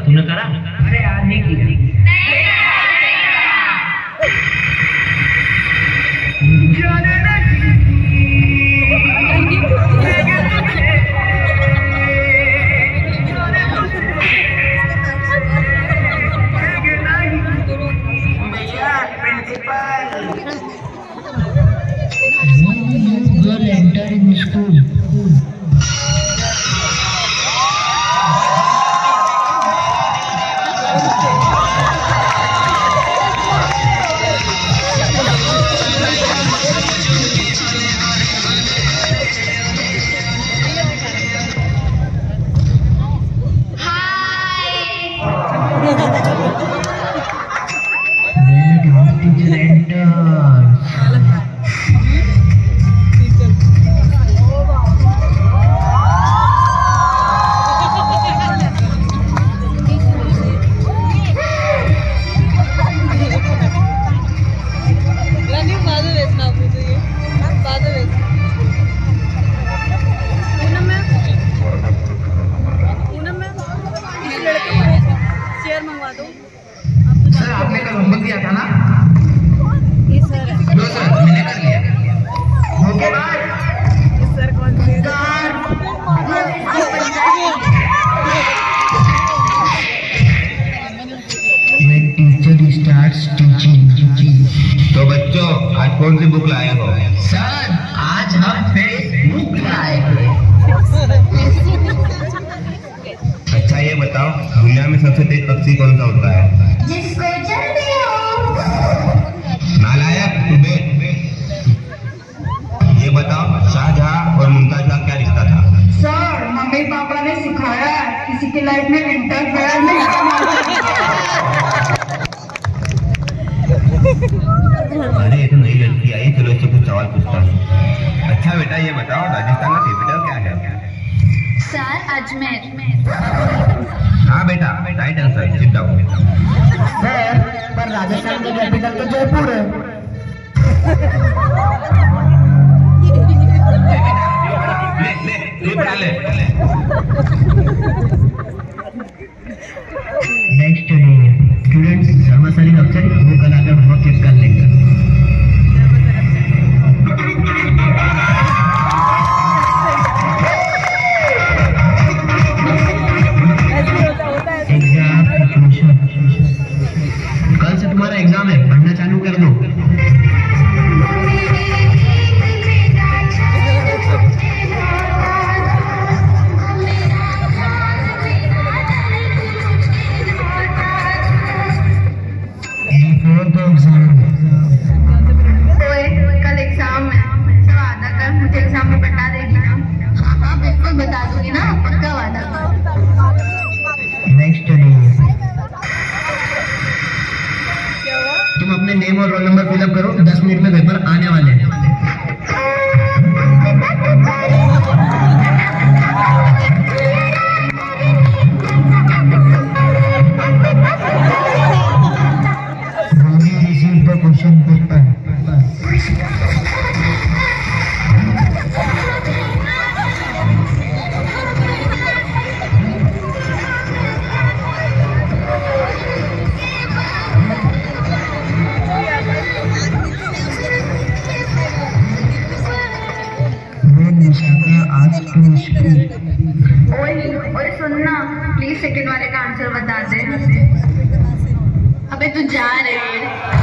तूने करा? अरे यार नहीं की। Girl entered in school. Then the class teacher enters. Sir आपने कल होमवर्क दिया था ना? सर लो सर मैंने कर लिया। Okay bye. सर कौन से When teacher starts teaching. तो बच्चों आज कौन सी बुक लाए हो? सर आज हम फेसबुक लाए हैं। अच्छा ये बताओ दुनिया में सबसे तेज पक्षी कौन सा होता है? जिसको चलते हो। नालायक तू बैठ। ये बताओ शाहजहां और मुमताज का क्या रिश्ता था? सर मम्मी पापा ने सिखाया है किसी की लाइफ में इंटरफेयर नहीं करना। अरे ये तो नई लड़की आई, चलो इससे कुछ सवाल पूछता हूँ। अच्छा बेटा ये बताओ राजस्थान का कैपिटल क्या है? सर अजमेर। हाँ बेटा right answer. Sit down. Sir पर राजस्थान का कैपिटल तो जयपुर है। ले पढ़ा ले। Next day students Sharma sir अक्षर वो कल आकर होमवर्क चेक कर लेंगे। कल से तुम्हारा एग्जाम है, पढ़ना चालू कर दो। कल एग्जाम है तो वादा कर मुझे एग्जाम में बता देगी ना? हाँ बिल्कुल बता दूंगी ना, पक्का वादा। नेक्स्ट डे तुम अपने नेम और रोल नंबर फिलअप करो, 10 मिनट में पेपर आने वाले हैं। Receive the question paper. ओए सुनना प्लीज सेकंड वाले का आंसर बता दे। अबे तू जा रहे